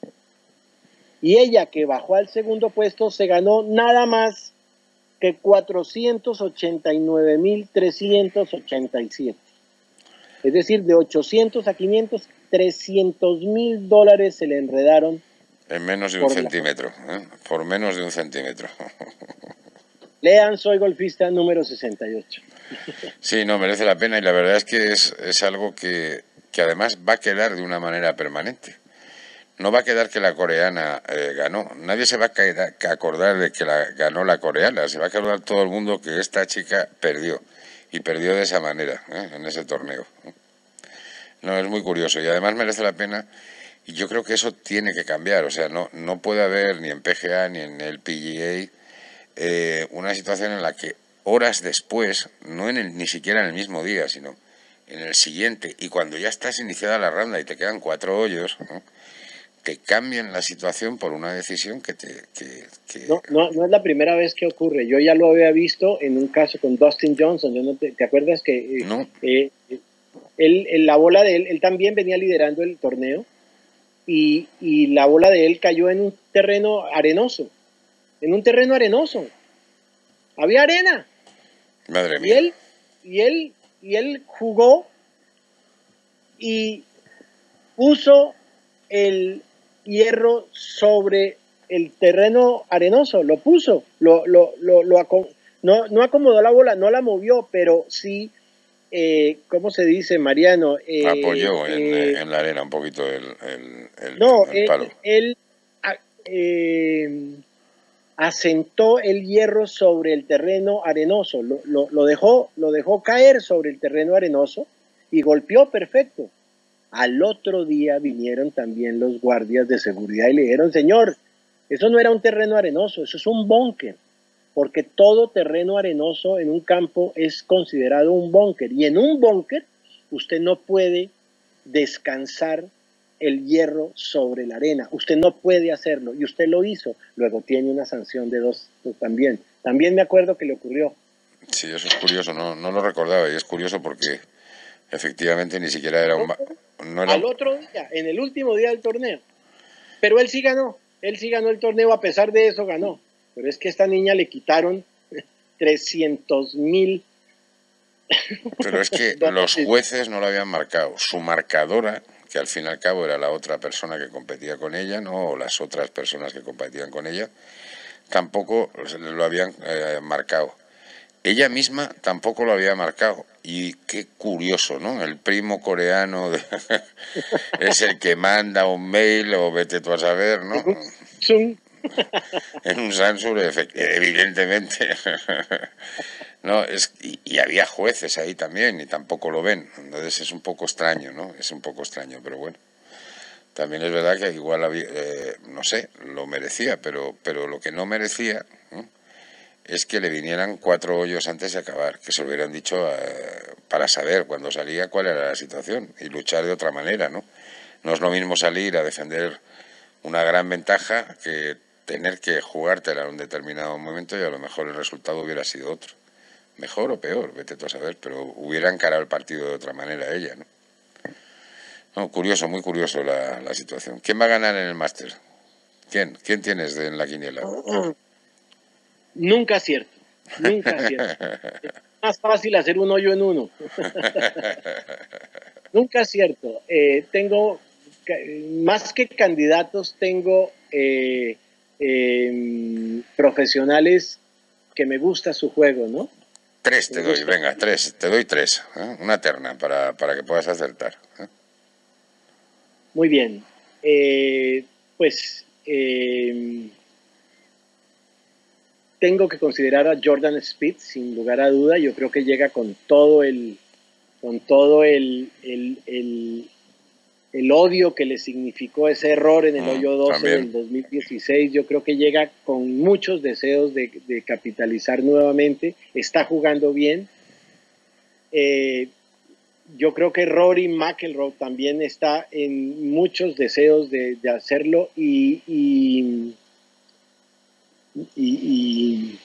Y ella que bajó al segundo puesto se ganó nada más que cuatrocientos ochenta y nueve mil trescientos ochenta y siete. Es decir, de ochocientos a quinientos, trescientos mil dólares se le enredaron. En menos de un centímetro, la... ¿eh? Por menos de un centímetro. Lean Soy Golfista número sesenta y ocho. Sí, no, merece la pena y la verdad es que es, es algo que, que además va a quedar de una manera permanente. No va a quedar que la coreana eh, ganó. Nadie se va a, quedar, a acordar de que la, ganó la coreana. Se va a acordar todo el mundo que esta chica perdió. Y perdió de esa manera, ¿eh? En ese torneo. No, es muy curioso y además merece la pena y yo creo que eso tiene que cambiar. O sea, no, no puede haber ni en P G A ni en el P G A eh, una situación en la que horas después, no en el, ni siquiera en el mismo día, sino en el siguiente, y cuando ya estás iniciada la ronda y te quedan cuatro hoyos, ¿no?, te cambian la situación por una decisión que te... Que, que... No, no, no es la primera vez que ocurre. Yo ya lo había visto en un caso con Dustin Johnson. Yo no te, ¿te acuerdas que eh, no. eh, él, él, la bola de él, él también venía liderando el torneo y, y la bola de él cayó en un terreno arenoso, en un terreno arenoso. Había arena. Madre mía. Y él, y él, y él jugó y puso el hierro sobre el terreno arenoso, lo puso, lo, lo, lo, lo aco no, no acomodó la bola, no la movió, pero sí, eh, ¿cómo se dice, Mariano? Eh, Apoyó en, eh, en la arena un poquito el, el, el, no, el él, palo. él eh, asentó el hierro sobre el terreno arenoso, lo, lo, lo, dejó, lo dejó caer sobre el terreno arenoso y golpeó perfecto. Al otro día vinieron también los guardias de seguridad y le dijeron, señor, eso no era un terreno arenoso, eso es un búnker, porque todo terreno arenoso en un campo es considerado un búnker, y en un búnker usted no puede descansar el hierro sobre la arena, usted no puede hacerlo, y usted lo hizo, luego tiene una sanción de dos pues, también, también me acuerdo que le ocurrió. Sí, eso es curioso, no, no lo recordaba, y es curioso porque efectivamente ni siquiera era un... No era... Al otro día, en el último día del torneo, pero él sí ganó, él sí ganó el torneo, a pesar de eso ganó, pero es que a esta niña le quitaron trescientos mil. Pero es que los jueces no lo habían marcado, su marcadora, que al fin y al cabo era la otra persona que competía con ella, ¿no? O las otras personas que competían con ella, tampoco lo habían eh, marcado. Ella misma tampoco lo había marcado. Y qué curioso, ¿no? El primo coreano de es el que manda un mail o vete tú a saber, ¿no? En un Samsung, evidentemente. No, es, y, y había jueces ahí también y tampoco lo ven. Entonces es un poco extraño, ¿no? Es un poco extraño, pero bueno. También es verdad que igual, había, eh, no sé, lo merecía, pero, pero lo que no merecía, ¿no?, es que le vinieran cuatro hoyos antes de acabar, que se lo hubieran dicho eh, para saber cuando salía cuál era la situación y luchar de otra manera, ¿no? No es lo mismo salir a defender una gran ventaja que tener que jugártela en un determinado momento y a lo mejor el resultado hubiera sido otro. Mejor o peor, vete tú a saber, pero hubiera encarado el partido de otra manera ella, ¿no? No, curioso, muy curioso la, la situación. ¿Quién va a ganar en el máster? ¿Quién? ¿Quién tienes de, en la quiniela? Nunca acierto, nunca acierto. Es más fácil hacer un hoyo en uno. Nunca acierto. Eh, tengo, más que candidatos, tengo eh, eh, profesionales que me gusta su juego, ¿no? Tres te doy, venga, tres, te doy tres, ¿eh? Una terna para, para que puedas acertar, ¿eh? Muy bien. Eh, pues eh, tengo que considerar a Jordan Spieth, sin lugar a duda. Yo creo que llega con todo el, con todo el, el, el, el odio que le significó ese error en el mm, hoyo doce del dos mil dieciséis. Yo creo que llega con muchos deseos de, de capitalizar nuevamente. Está jugando bien. Eh, yo creo que Rory McIlroy también está en muchos deseos de, de hacerlo y, y, y, y,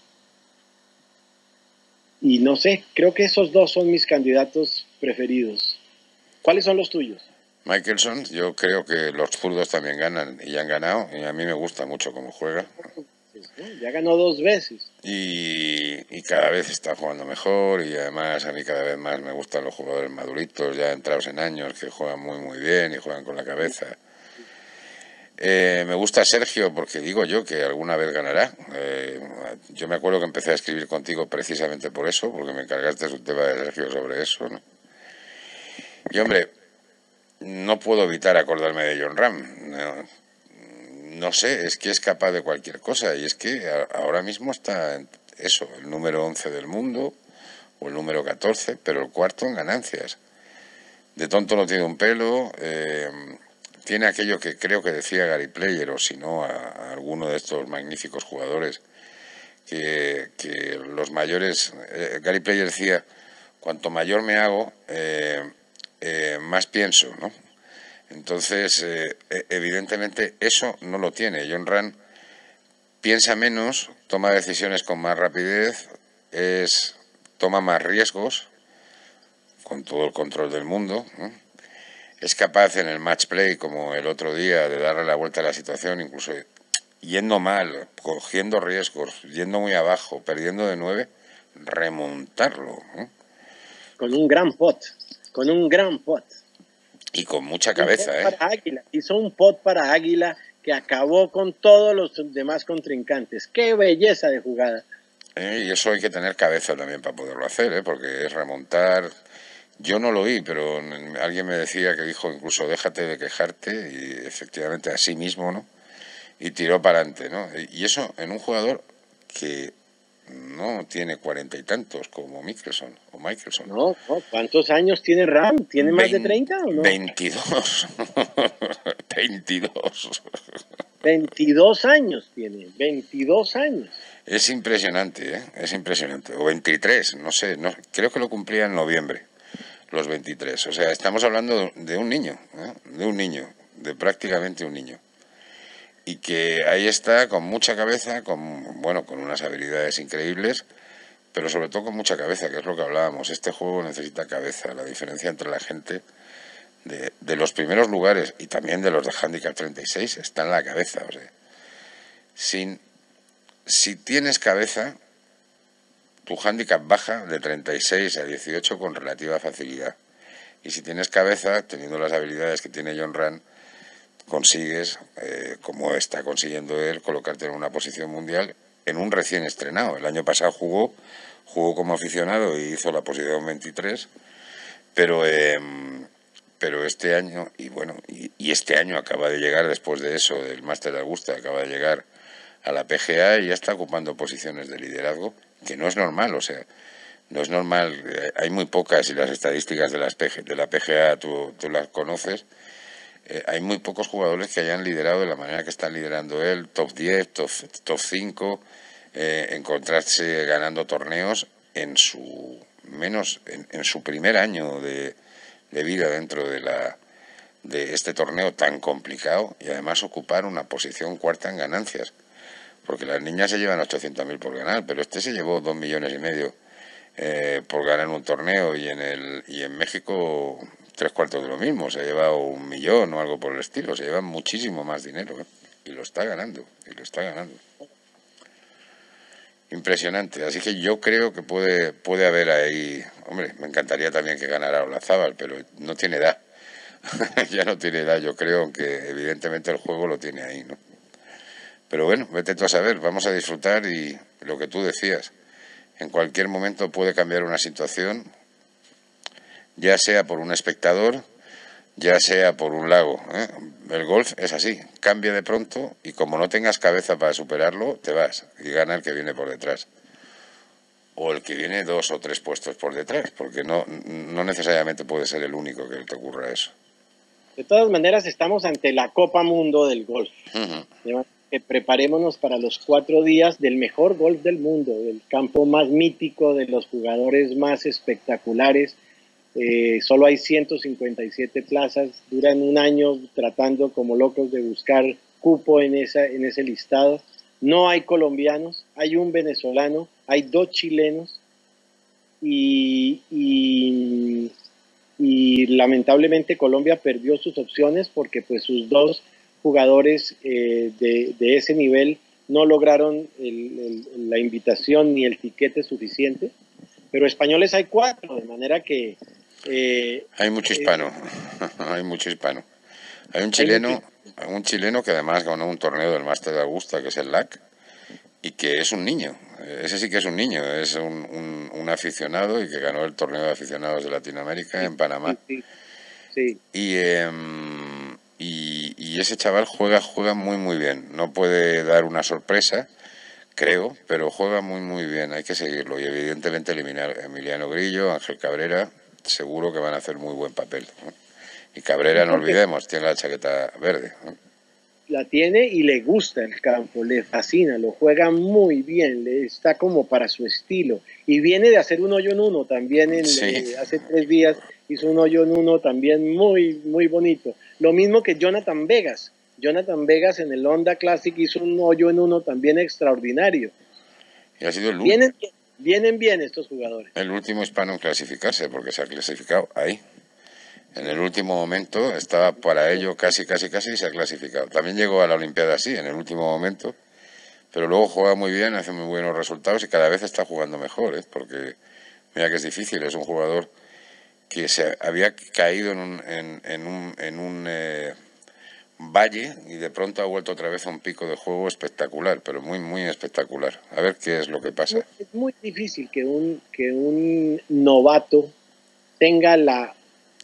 y no sé, creo que esos dos son mis candidatos preferidos. ¿Cuáles son los tuyos? Mickelson, yo creo que los zurdos también ganan y han ganado, y a mí me gusta mucho cómo juega. Ya ganó dos veces. Y, y cada vez está jugando mejor, y además a mí cada vez más me gustan los jugadores maduritos, ya entrados en años, que juegan muy muy bien y juegan con la cabeza. Eh, me gusta Sergio porque digo yo que alguna vez ganará. Eh, yo me acuerdo que empecé a escribir contigo precisamente por eso, porque me encargaste un tema de Sergio sobre eso, ¿no? Y hombre, no puedo evitar acordarme de Jon Rahm. No, no sé, es que es capaz de cualquier cosa, y es que ahora mismo está en eso, el número once del mundo o el número catorce, pero el cuarto en ganancias. De tonto no tiene un pelo. Eh, tiene aquello que creo que decía Gary Player, o si no a, a alguno de estos magníficos jugadores, que, que los mayores, eh, Gary Player decía, cuanto mayor me hago, eh, eh, más pienso, ¿no? Entonces, eh, evidentemente eso no lo tiene. Jon Rahm piensa menos, toma decisiones con más rapidez, es, toma más riesgos, con todo el control del mundo, ¿no? Es capaz en el match play, como el otro día, de darle la vuelta a la situación, incluso yendo mal, cogiendo riesgos, yendo muy abajo, perdiendo de nueve, remontarlo, ¿no? Con un gran pot, con un gran pot. Y con mucha cabeza, un pot ¿eh? Para Águila. Hizo un pot para Águila que acabó con todos los demás contrincantes. ¡Qué belleza de jugada! Eh, y eso hay que tener cabeza también para poderlo hacer, ¿eh? Porque es remontar. Yo no lo oí, pero alguien me decía que dijo incluso déjate de quejarte, y efectivamente así mismo, ¿no? Y tiró para adelante, ¿no? Y eso en un jugador que no tiene cuarenta y tantos como Mickelson o Mickelson. No, no, ¿cuántos años tiene Ram? ¿Tiene más de treinta o no? veintidós. veintidós. veintidós años tiene, veintidós años. Es impresionante, ¿eh? Es impresionante. O veintitrés, no sé, no, creo que lo cumplía en noviembre, los veintitrés. O sea, estamos hablando de un niño, ¿eh? De un niño, de prácticamente un niño. Y que ahí está con mucha cabeza, con bueno, con unas habilidades increíbles, pero sobre todo con mucha cabeza, que es lo que hablábamos. Este juego necesita cabeza. La diferencia entre la gente de, de los primeros lugares y también de los de Handicap treinta y seis está en la cabeza. O sea, sin, si tienes cabeza, tu handicap baja de treinta y seis a dieciocho con relativa facilidad. Y si tienes cabeza, teniendo las habilidades que tiene Jon Rahm, consigues, eh, como está consiguiendo él, colocarte en una posición mundial en un recién estrenado. El año pasado jugó, jugó como aficionado y hizo la posición veintitrés, pero eh, pero este año, y bueno, y, y este año acaba de llegar, después de eso, del Máster de Augusta, acaba de llegar a la P G A y ya está ocupando posiciones de liderazgo, que no es normal, o sea, no es normal, eh, hay muy pocas, y las estadísticas de, las P G, de la P G A tú, tú las conoces. Eh, hay muy pocos jugadores que hayan liderado de la manera que están liderando él, top diez, top, top cinco, eh, encontrarse ganando torneos en su menos en, en su primer año de, de vida dentro de la de este torneo tan complicado, y además ocupar una posición cuarta en ganancias, porque las niñas se llevan ochocientos mil por ganar, pero este se llevó dos millones y medio eh, por ganar un torneo, y en el y en México tres cuartos de lo mismo, se ha llevado un millón o algo por el estilo, se lleva muchísimo más dinero, ¿eh? Y lo está ganando, y lo está ganando. Impresionante, así que yo creo que puede puede haber ahí, hombre, me encantaría también que ganara Olazábal, pero no tiene edad, ya no tiene edad, yo creo que evidentemente el juego lo tiene ahí, ¿no? Pero bueno, vete tú a saber, vamos a disfrutar, y lo que tú decías, en cualquier momento puede cambiar una situación, ya sea por un espectador, ya sea por un lago, ¿eh? El golf es así, cambia de pronto, y como no tengas cabeza para superarlo, te vas y gana el que viene por detrás. O el que viene dos o tres puestos por detrás, porque no, no necesariamente puede ser el único que te ocurra eso. De todas maneras, estamos ante la Copa Mundo del golf. Uh-huh. Que preparémonos para los cuatro días del mejor golf del mundo, del campo más mítico, de los jugadores más espectaculares. Eh, solo hay ciento cincuenta y siete plazas, duran un año tratando como locos de buscar cupo en, esa, en ese listado. No hay colombianos, hay un venezolano, hay dos chilenos, y, y, y lamentablemente Colombia perdió sus opciones porque pues sus dos jugadores eh, de, de ese nivel no lograron el, el, la invitación ni el tiquete suficiente, pero españoles hay cuatro, de manera que Eh, hay mucho hispano, eh, hay mucho hispano. Hay un chileno, hay un chileno que además ganó un torneo del Máster de Augusta, que es el L A C, y que es un niño. Ese sí que es un niño, es un, un, un aficionado, y que ganó el torneo de aficionados de Latinoamérica sí, en Panamá. Sí, sí. Y, eh, y, y ese chaval juega, juega muy muy bien. No puede dar una sorpresa, creo, pero juega muy muy bien. Hay que seguirlo, y evidentemente eliminar a Emiliano Grillo, Ángel Cabrera. Seguro que van a hacer muy buen papel, ¿no? Y Cabrera, no olvidemos, tiene la chaqueta verde, ¿no? La tiene y le gusta el campo, le fascina, lo juega muy bien, le está como para su estilo. Y viene de hacer un hoyo en uno también, en, sí. eh, hace tres días hizo un hoyo en uno también muy, muy bonito. Lo mismo que Jonathan Vegas. Jonathan Vegas en el Honda Classic hizo un hoyo en uno también extraordinario. Y ha sido el Vienen bien. Vienen bien estos jugadores. El último hispano en clasificarse, porque se ha clasificado ahí. En el último momento estaba para ello casi, casi, casi y se ha clasificado. También llegó a la Olimpiada así, en el último momento, pero luego juega muy bien, hace muy buenos resultados y cada vez está jugando mejor, ¿eh? Porque mira que es difícil, es un jugador que se había caído en un, en, en un, en un eh, valle y de pronto ha vuelto otra vez a un pico de juego espectacular, pero muy, muy espectacular. A ver qué es lo que pasa. Es muy difícil que un, que un novato tenga la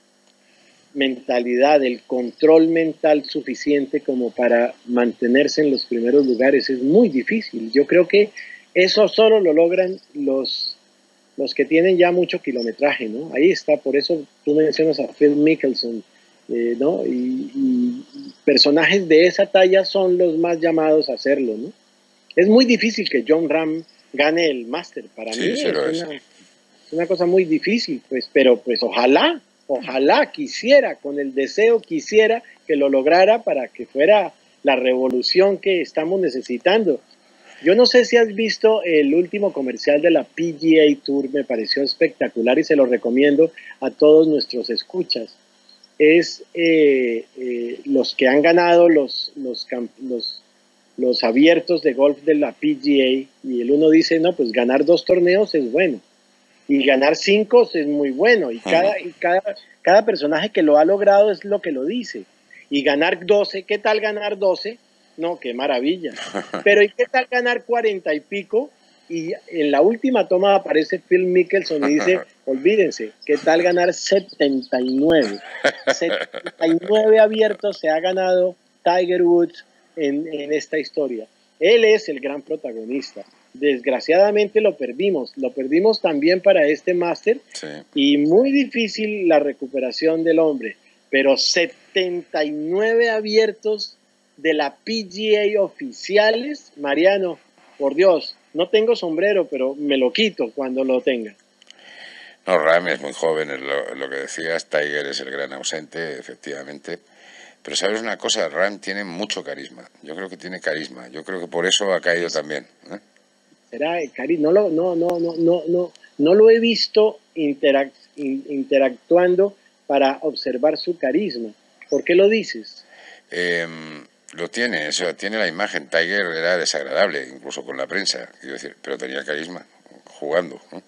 mentalidad, el control mental suficiente como para mantenerse en los primeros lugares. Es muy difícil. Yo creo que eso solo lo logran los, los que tienen ya mucho kilometraje, ¿no? Ahí está, por eso tú mencionas a Phil Mickelson, eh, ¿no? Y, y personajes de esa talla son los más llamados a hacerlo, ¿no? Es muy difícil que Jon Rahm gane el Máster. Para Sí, mí sí es, lo es. una, es una cosa muy difícil, pues, pero pues ojalá, ojalá quisiera, con el deseo quisiera que lo lograra para que fuera la revolución que estamos necesitando. Yo no sé si has visto el último comercial de la P G A Tour, me pareció espectacular y se lo recomiendo a todos nuestros escuchas. Es eh, eh, los que han ganado los, los, los, los abiertos de golf de la P G A, y el uno dice, no, pues ganar dos torneos es bueno, y ganar cinco es muy bueno, y cada, y cada, cada personaje que lo ha logrado es lo que lo dice. Y ganar doce, ¿qué tal ganar doce? No, qué maravilla. Pero ¿y qué tal ganar cuarenta y pico? Y en la última toma aparece Phil Mickelson y dice, olvídense, ¿qué tal ganar setenta y nueve? setenta y nueve abiertos se ha ganado Tiger Woods en, en esta historia. Él es el gran protagonista. Desgraciadamente lo perdimos. Lo perdimos también para este máster. Sí. Y muy difícil la recuperación del hombre. Pero setenta y nueve abiertos de la P G A oficiales, Mariano, por Dios, no tengo sombrero, pero me lo quito cuando lo tenga. No, Rahm es muy joven, es lo, lo que decías, Tiger es el gran ausente, efectivamente. Pero sabes una cosa, Rahm tiene mucho carisma, yo creo que tiene carisma, yo creo que por eso ha caído también, ¿eh? Será el carisma, no lo, no, no, no, no, no, no lo he visto interact, interactuando para observar su carisma. ¿Por qué lo dices? Eh, Lo tiene, o sea, tiene la imagen. Tiger era desagradable, incluso con la prensa, quiero decir, pero tenía carisma jugando, ¿no?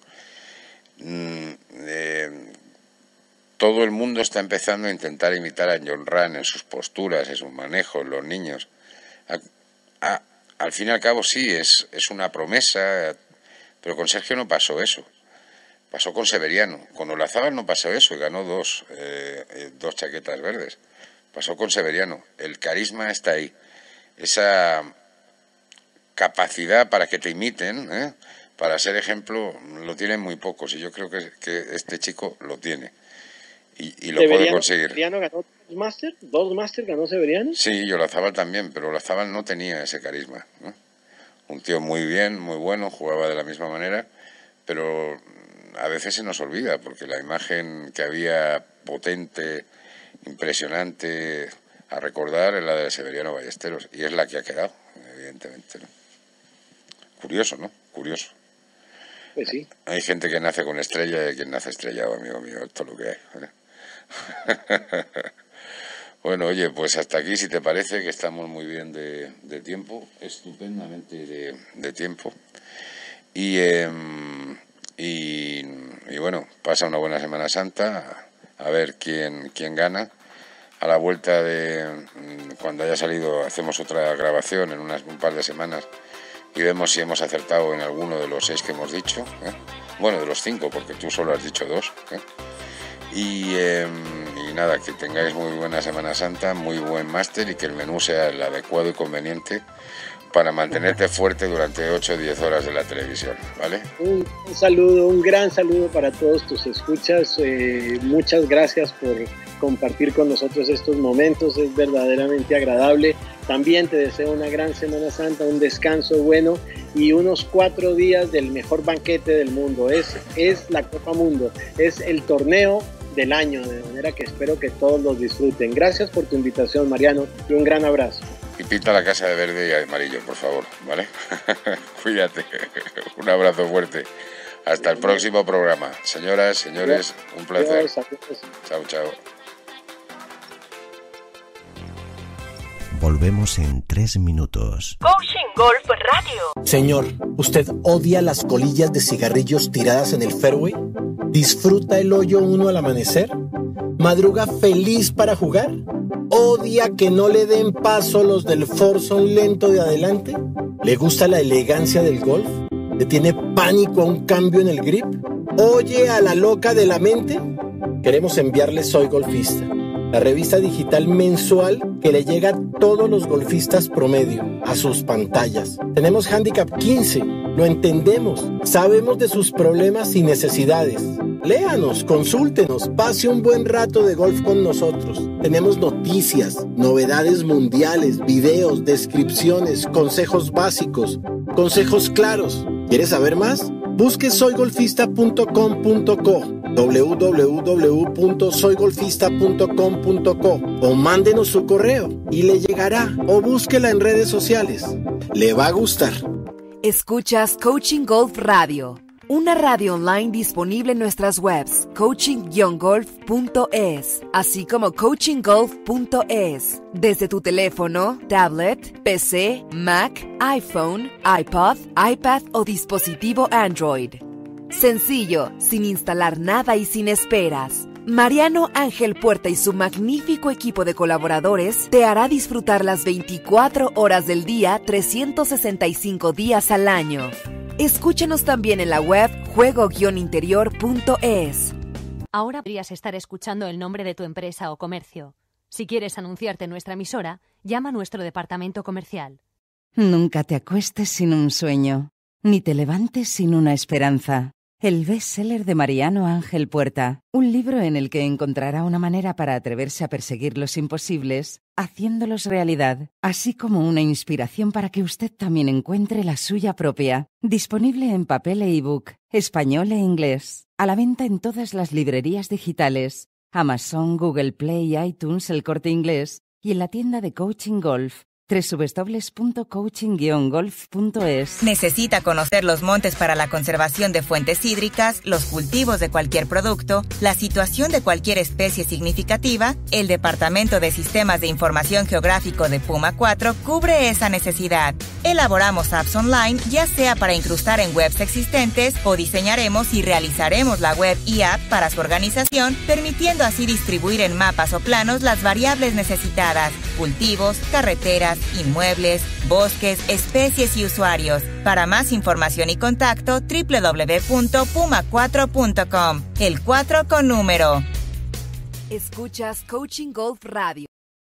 Mm, eh, todo el mundo está empezando a intentar imitar a Jon Rahm en sus posturas, en sus manejos, los niños. A, a, al fin y al cabo sí, es, es una promesa, pero con Sergio no pasó eso. Pasó con Severiano. Con Olazábal no pasó eso y ganó dos, eh, eh, dos chaquetas verdes. Pasó con Severiano. El carisma está ahí. Esa capacidad para que te imiten, ¿eh? Para ser ejemplo, lo tienen muy pocos. Y yo creo que, que este chico lo tiene. Y, y lo puede conseguir. ¿Severiano ganó dos Masters? ¿Dos Masters ganó Severiano? Sí, y Olazábal también, pero Olazábal no tenía ese carisma, ¿no? Un tío muy bien, muy bueno, jugaba de la misma manera, pero a veces se nos olvida, porque la imagen que había potente, impresionante a recordar es la de Severiano Ballesteros, y es la que ha quedado, evidentemente, ¿no? Curioso, ¿no? Curioso. Pues sí. Hay gente que nace con estrella y quien nace estrellado, amigo mío, esto es lo que hay, ¿eh? Bueno, oye, pues hasta aquí, si te parece, que estamos muy bien de, de tiempo, estupendamente de, de tiempo, y, eh, y, y bueno, pasa una buena Semana Santa, a ver quién, quién gana. A la vuelta de cuando haya salido hacemos otra grabación en unas, un par de semanas y vemos si hemos acertado en alguno de los seis que hemos dicho, ¿eh? Bueno, de los cinco, porque tú solo has dicho dos, ¿eh? Y, eh, y nada, que tengáis muy buena Semana Santa, muy buen máster y que el menú sea el adecuado y conveniente para mantenerte fuerte durante ocho o diez horas de la televisión, ¿vale? Un, un saludo, un gran saludo para todos tus escuchas. Eh, muchas gracias por compartir con nosotros estos momentos, es verdaderamente agradable. También te deseo una gran Semana Santa, un descanso bueno y unos cuatro días del mejor banquete del mundo. Es, es la Copa Mundo, es el torneo del año, de manera que espero que todos los disfruten. Gracias por tu invitación, Mariano, y un gran abrazo. Y pinta la casa de verde y amarillo, por favor, ¿vale? Cuídate. Un abrazo fuerte. Hasta el próximo programa. Señoras, señores, un placer. Adiós, adiós. Chao, chao. Volvemos en tres minutos. Coaching Golf Radio. Señor, ¿usted odia las colillas de cigarrillos tiradas en el fairway? ¿Disfruta el hoyo uno al amanecer? ¿Madruga feliz para jugar? odia que no le den paso los del forzón lento de adelante? ¿Le gusta la elegancia del golf? ¿Le tiene pánico a un cambio en el grip? ¿Oye a la loca de la mente? Queremos enviarle Soy Golfista, la revista digital mensual que le llega a todos los golfistas promedio, a sus pantallas. Tenemos Handicap quince, lo entendemos, sabemos de sus problemas y necesidades. Léanos, consúltenos, pase un buen rato de golf con nosotros. Tenemos noticias, novedades mundiales, videos, descripciones, consejos básicos, consejos claros. ¿Quieres saber más? Busque soy golfista punto com punto co, doble u doble u doble u punto soy golfista punto com punto co o mándenos su correo y le llegará, o búsquela en redes sociales. Le va a gustar. Escuchas Coaching Golf Radio, una radio online disponible en nuestras webs coaching guion golf punto es, así como coaching golf punto es, desde tu teléfono, tablet, P C, Mac, iPhone, iPod, iPad o dispositivo Android. Sencillo, sin instalar nada y sin esperas. Mariano Ángel Puerta y su magnífico equipo de colaboradores te hará disfrutar las veinticuatro horas del día, trescientos sesenta y cinco días al año. Escúchanos también en la web juego guion interior punto es. Ahora podrías estar escuchando el nombre de tu empresa o comercio. Si quieres anunciarte en nuestra emisora, llama a nuestro departamento comercial. Nunca te acuestes sin un sueño, ni te levantes sin una esperanza. El bestseller de Mariano Ángel Puerta, un libro en el que encontrará una manera para atreverse a perseguir los imposibles, haciéndolos realidad, así como una inspiración para que usted también encuentre la suya propia. Disponible en papel e ebook, español e inglés. A la venta en todas las librerías digitales, Amazon, Google Play, iTunes, El Corte Inglés y en la tienda de Coaching Golf, doble u doble u doble u punto coaching guion golf punto es. ¿Necesita conocer los montes para la conservación de fuentes hídricas, los cultivos de cualquier producto, la situación de cualquier especie significativa? El Departamento de Sistemas de Información Geográfico de Puma cuatro cubre esa necesidad. Elaboramos apps online, ya sea para incrustar en webs existentes, o diseñaremos y realizaremos la web y app para su organización, permitiendo así distribuir en mapas o planos las variables necesitadas: cultivos, carreteras, inmuebles, bosques, especies y usuarios. Para más información y contacto, doble u doble u doble u punto puma cuatro punto com. El cuatro con número. Escuchas Coaching Golf Radio.